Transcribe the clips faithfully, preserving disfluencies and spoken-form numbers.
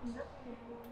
Rất là vui.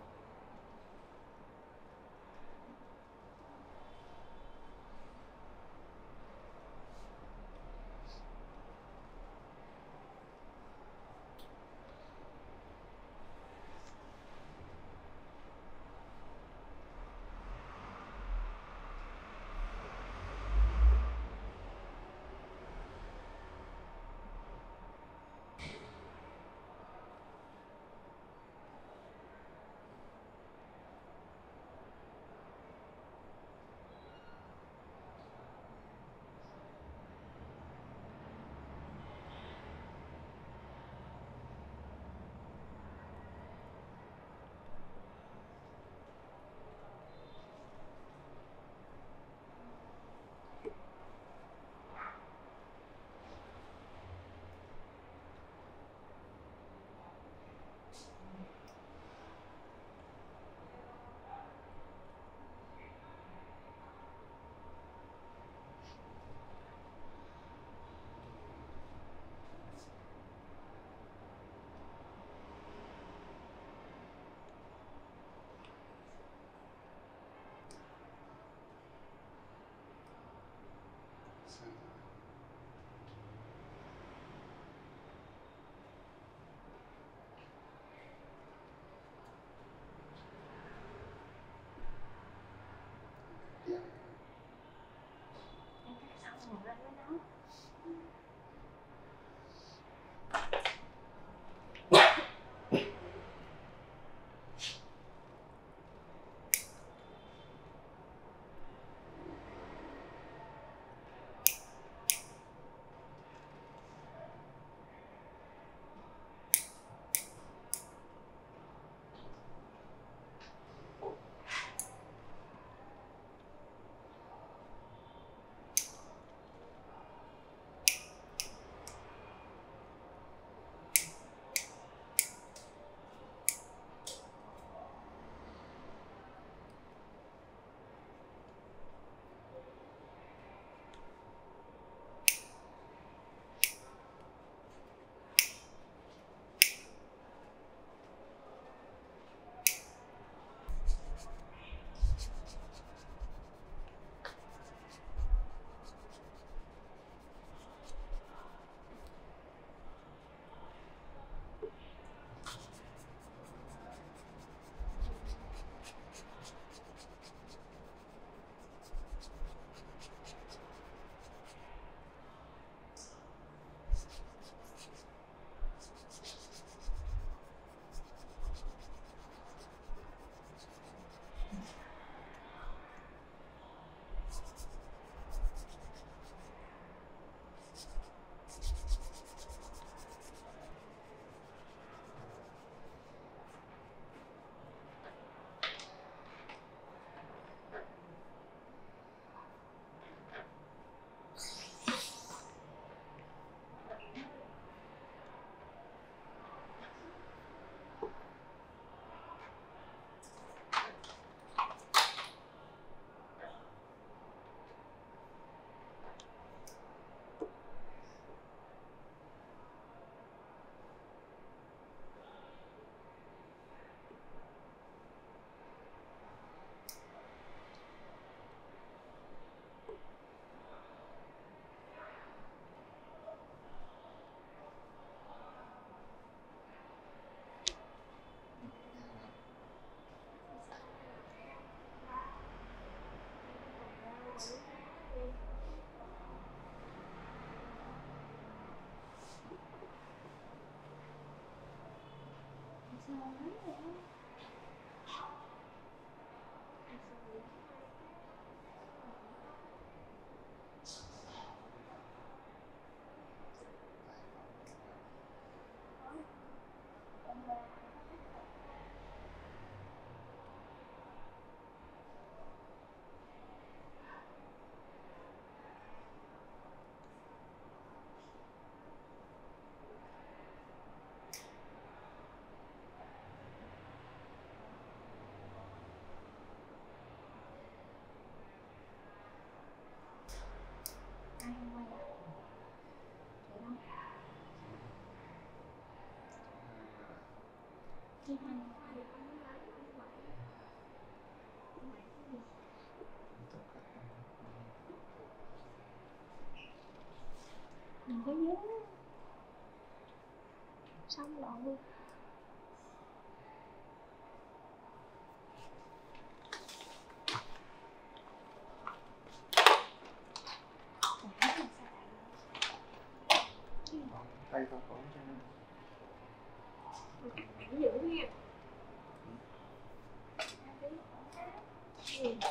Em cắt xong rồi lên với nó. Chị Hằng đừng có nhớ xong rồi. Tay tao khỏi cho Giữ nha. Ừ.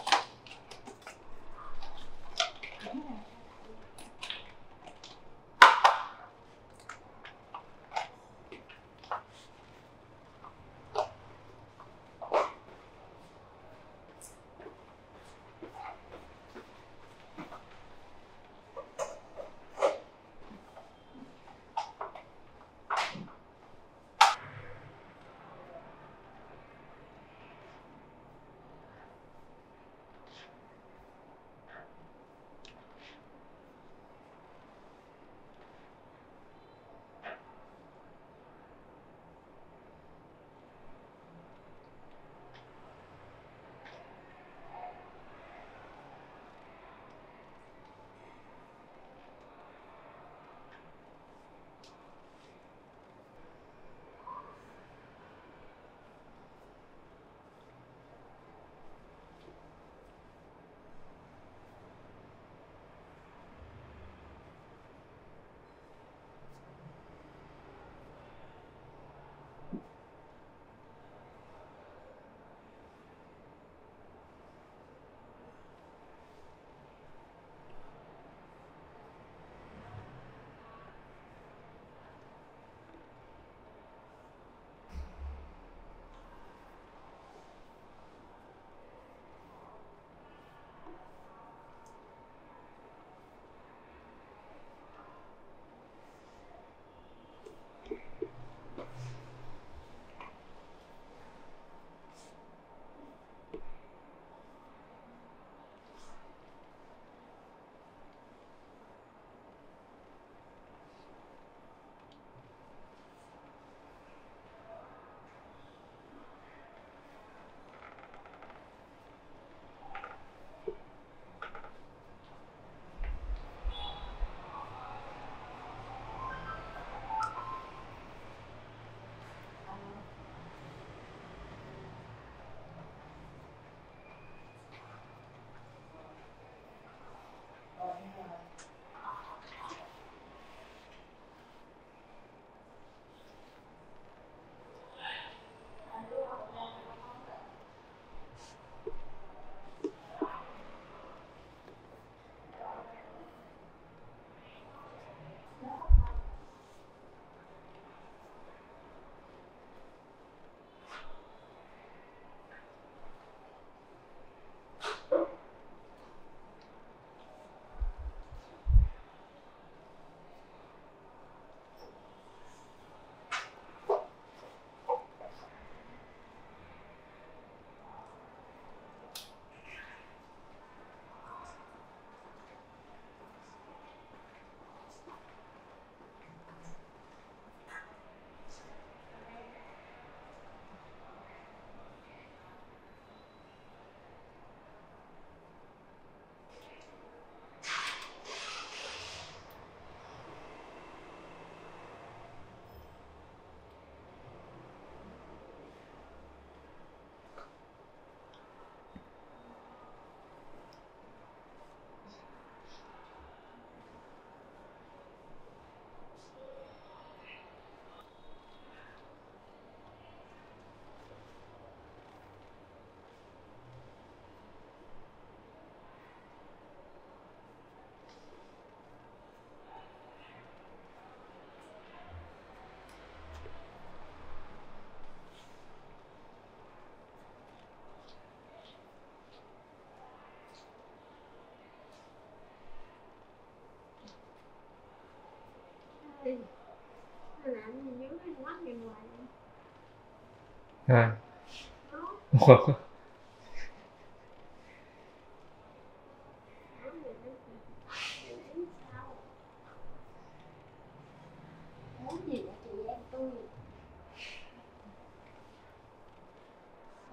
à.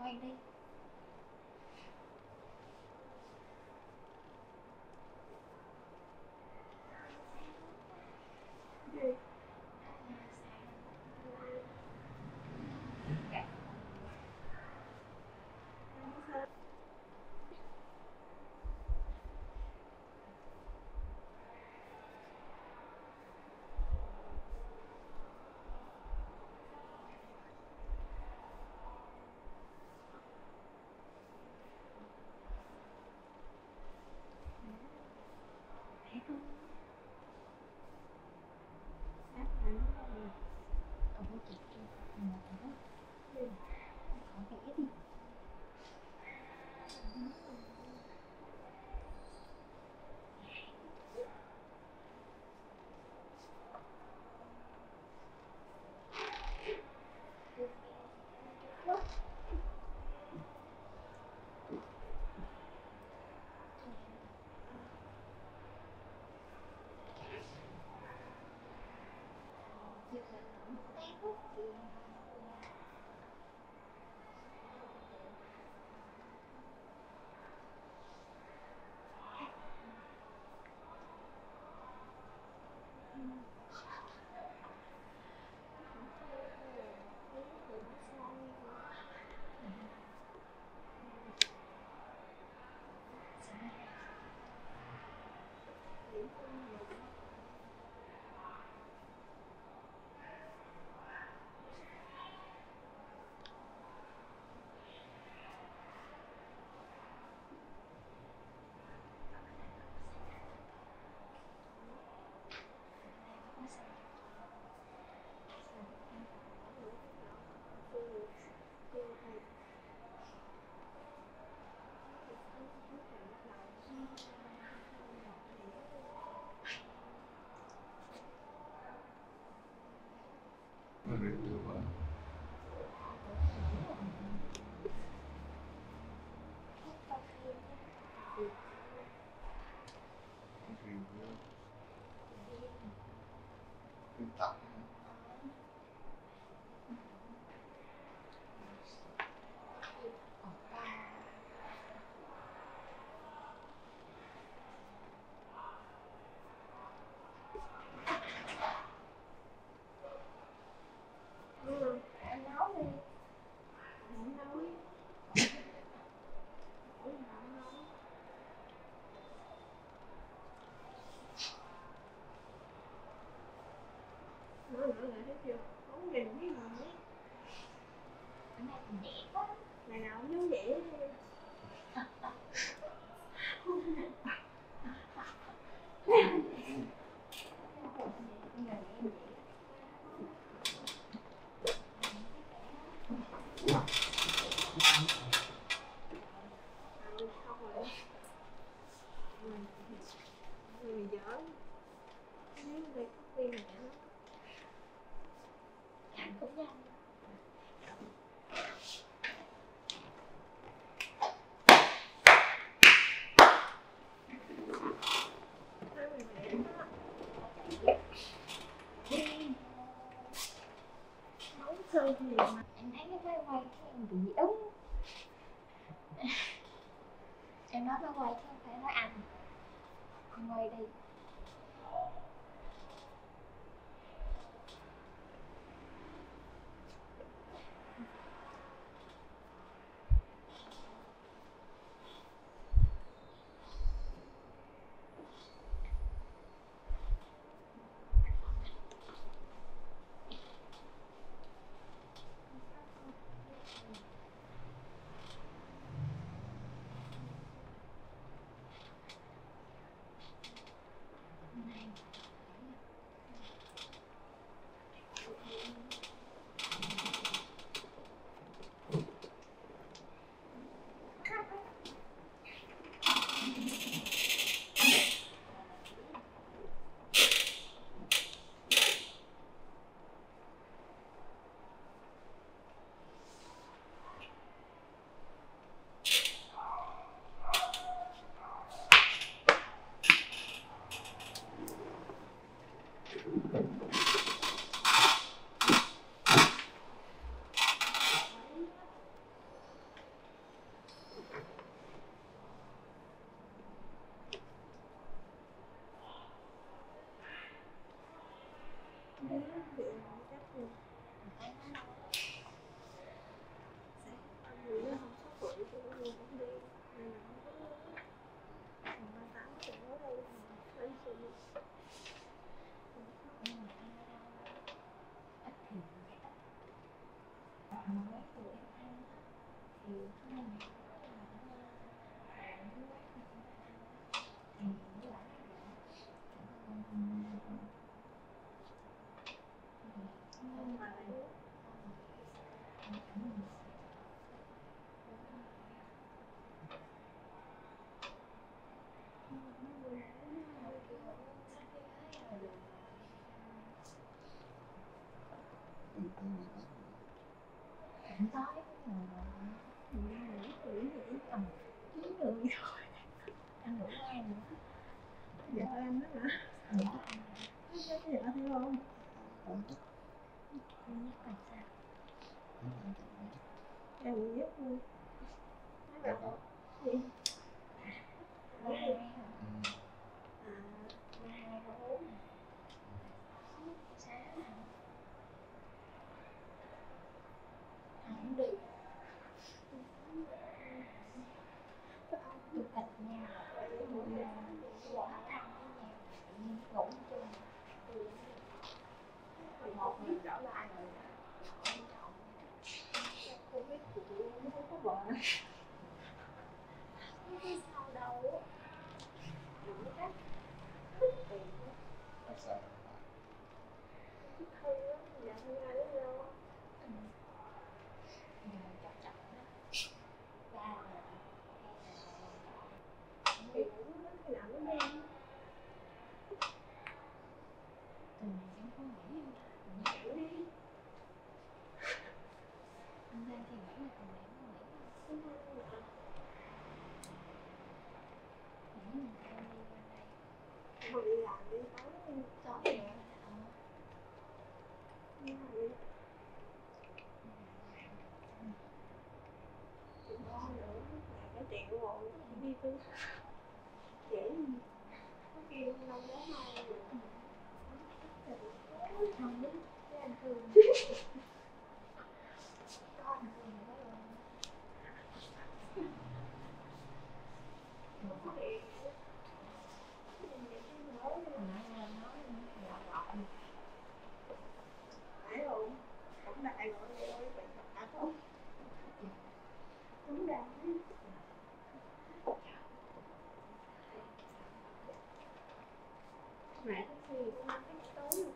quay đi. Gì? Thấy không? Sắp hẳn rồi. Ủa chị kia một nữa. Khỏi vẽ đi. Em nấu đi. Em nấu. Nói nữa lại thấy chưa? Không nhìn cái gì ấy. Bữa nay mình đẹp quá. Ngày nào cũng giống vậy đi. Không rồi. Người giỡn. Nếu đây có viên mẹ nó. Ăn cũng nhanh. Nói về mẹ nó. Nấu sơ gì mà. Em thấy cái máy quay cái em bị úng. Em nói nó quay chứ không phải nói ăn. Con quay đi. Ừ. Cũng tới rồi. Chín người thôi. Ăn đủ ai nữa? Vợ em đó hả? Dạ. Chắc vợ thấy không? Không nhất là sao? Em bị nhất luôn. Nói là gì? Ba hai hả? À, Ba hai ba bốn hả? Sáu hả? Ai cũng đi. Tụ tập nhau rồi hỏi thăm với nhau, tự nhiên ngủ chung. một mình trở lại rồi. Không biết của tụi em không có vợ. Không biết sao đâu. Đừng có trách. Tiền á. Tại sao? Thích Thư á, dạ Thư ai đến đâu. Ừ. Giờ chọn chọn đó. Ba là Thì cũng nói khi nào cũng đi. từ này em có nghĩ không ta? Nghỉ đi. Anh Giang thì nghĩ là từ này em có nghĩ không? Nghĩ mình em đi qua đây. Không đi làm đi tối đi. Tối rồi là ờ. Đi làm đi. Cũng có nữa. Nhà cái tiền rồi. Đi tư. Dễ gì. Có kia lâu đó mai rồi. Không biết với anh Hương. Có anh Hương nữa rồi. Có tiền. Hồi nãy em nói gọi gọi. Phải không? Cũng đại gọi rồi. Vậy mà không? Đúng đại. Mẹ taxi cũng năm cái tối rồi.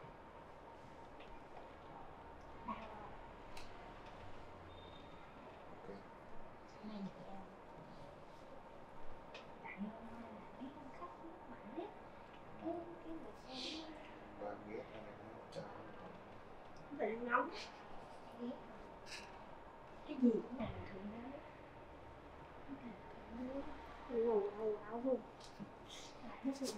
Này chị em tại em là mấy con khách nước mạnh ấy. Cái cái người xem á, Ba biết là nó chào. Bạn nóng. ghét cái gì cũng làm thượng đế. Cái thượng đế Ngồi ngồi ngồi không? lại nó sụn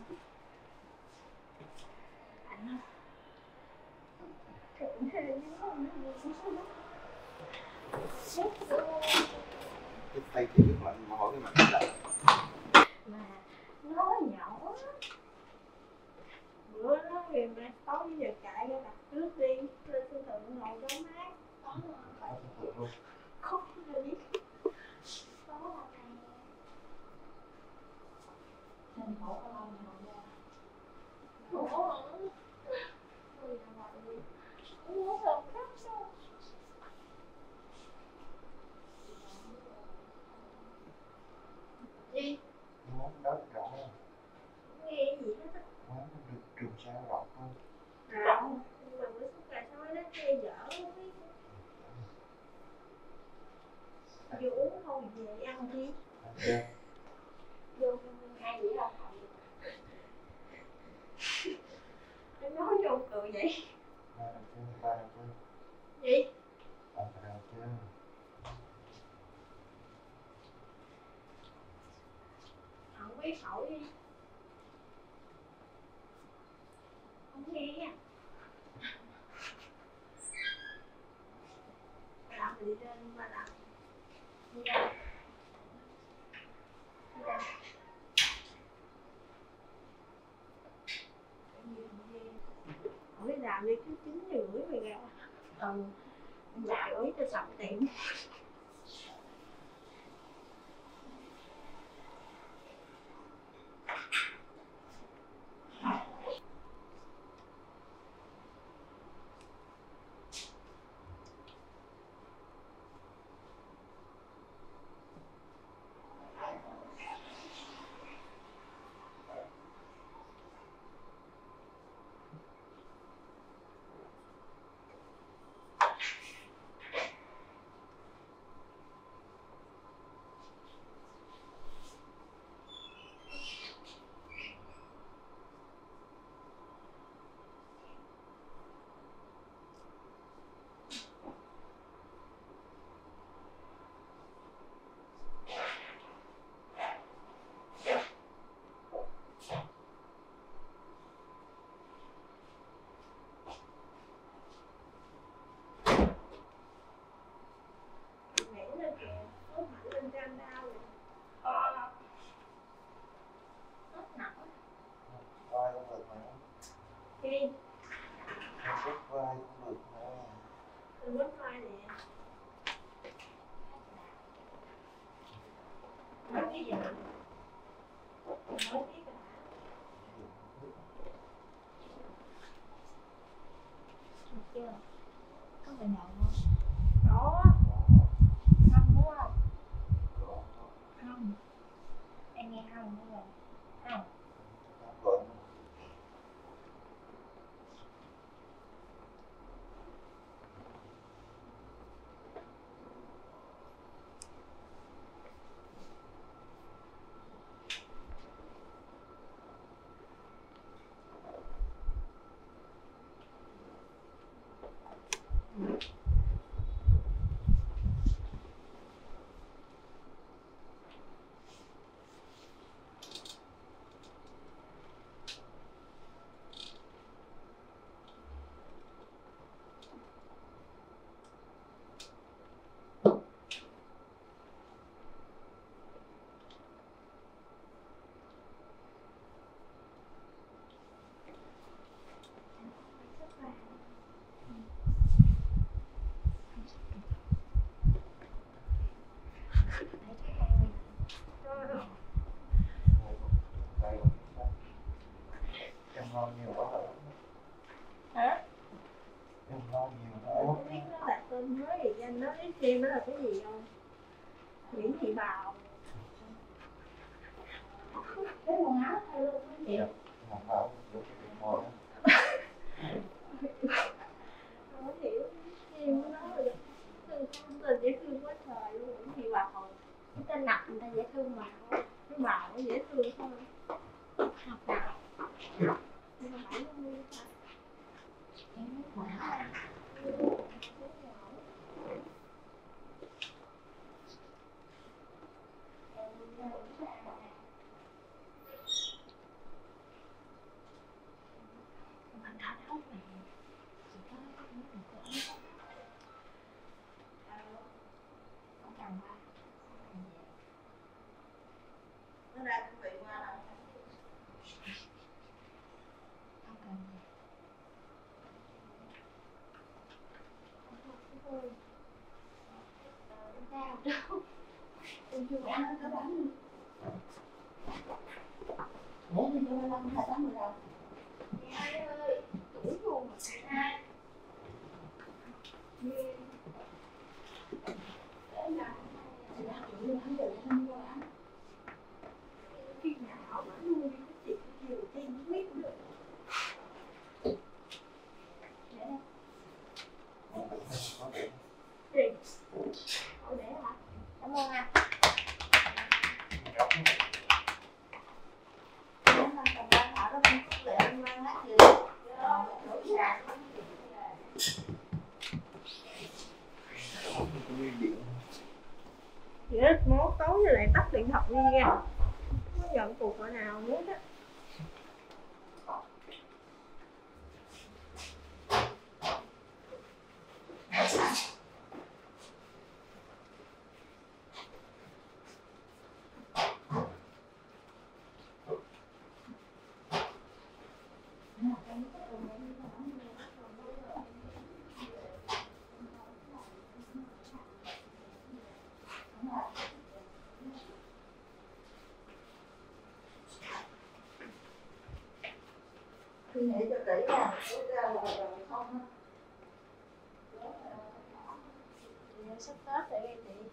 ảnh không thượng đế đúng không? Cái tay thì biết mạnh mà hỏi cái mặt là Mà nó nhỏ. Bữa đó thì mẹ tối giờ chạy ra đặt nước đi. Lên sân thượng ngồi đó mát. Có mà có thực luôn. Không là biết. có là này thành phố có lâu nào ra Ủa hả? Ôi là mọi người. Ủa thật khóc sao? Gì? Món đó rõ không? Nghe gì hết á. Món được trường sao rõ không? Rõ. Nhưng mà bữa suốt là sao đó nghe dở không biết. Vừa uống thôi về ăn đi. Ăn chưa? Vô hai dĩa là thầm. Em nói vô cười vậy. Ba ăn chưa? Ba ăn chưa? Gì? Ba ăn chưa? Không biết hỏi đi. Không nghe. Ba làm thì đi lên ba làm. đi đâu đi đâu Hỏi làm đi cứ chín giờ rưỡi mày ra. ừ Dạ rưỡi cho sập tiệm. đi. Bớt vai cũng được nữa. Tôi bớt vai nè. Nói cái gì? Nói biết rồi. Được chưa? Có phải đậu không? Đó. Không đúng không? Không. Em nghe không đúng rồi. Không. Vâng. Em lo nhiều quá hả? Hả? Em lo nhiều Tôi quá. không biết nó là tên mới thì anh nó biết xem nó là cái gì không? Nguyễn Thị Bào. Cái quần áo thay luôn không chị? Làm bảo giữa cái việc mồi á. Không hiểu xem của nó rồi đó. Tên tên dễ thương quá trời luôn, Nguyễn Thị Bào. Cái tên nặng người ta dễ thương mà. Cái Bào nó dễ thương thôi. Học nào? Nhưng mà bảy mươi sao? Em biết mà. Mình thả thóc mà. Chỉ có cái nước một cái ống thóc. Không cần qua. Nó ra chuẩn bị qua là Không cần gì. thôi. Sao đâu. Em chưa ăn cái bánh đi. Để mình cho năm hai tám mươi đồng. Hai ơi, tuổi luôn mà hai. Ghê. Để làm Chị đã chịu luôn hắn được năm mươi ăn. khi nào mà nuôi cái chuyện nhiều tiền không biết cũng được. Để đây. Gì? Ủa để hả? Cảm ơn anh. Em làm cầm ba thả đó không để anh mang hết gì. Đổi sạc. Chị rất mốt tối rồi lại tắt điện thoại đi nha. Không nhận cuộc gọi nào muốn á. Suy nghĩ cho kỹ nha, rút ra là rồi không á. Sắp Tết rồi nghe chị.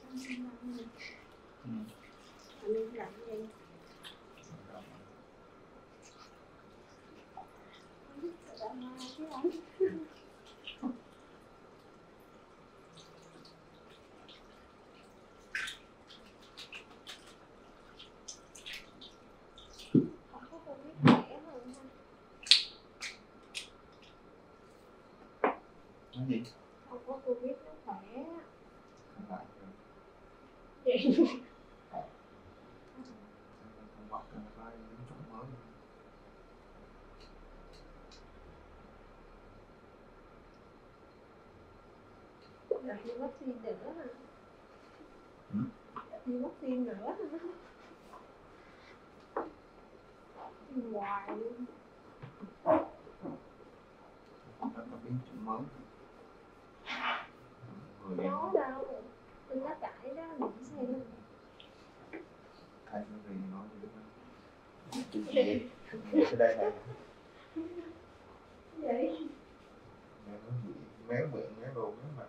Ừ. Anh đi làm gì? Sợ ma chứ anh. Không có cô biết khỏe hơn ha. Nói gì? Không có cô biết nó khỏe. Không phải. Chị. Không bắt cần phải biến chủng mới. Là tiêm vaccine nữa hả? Ừ? Là tiêm vaccine nữa hả? Tiêm hoài luôn. Nó có biến chủng mới. Người em Nó đâu? Tin lá cải đó, mình xem. thay cái gì nói gì đó. Chị gì? Cái đây này. Vậy? Méo miệng, méo miệng, méo đồ, méo